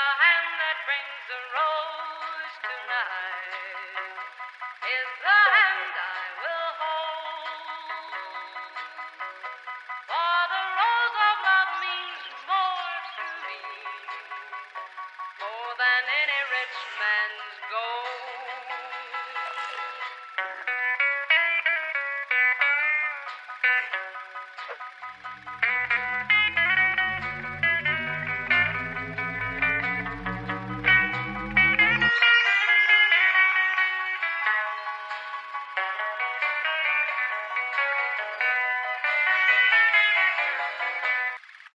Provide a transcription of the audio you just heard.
hand that brings the rose tonight is the hand I will hold. For the rose of love means more to me, more than any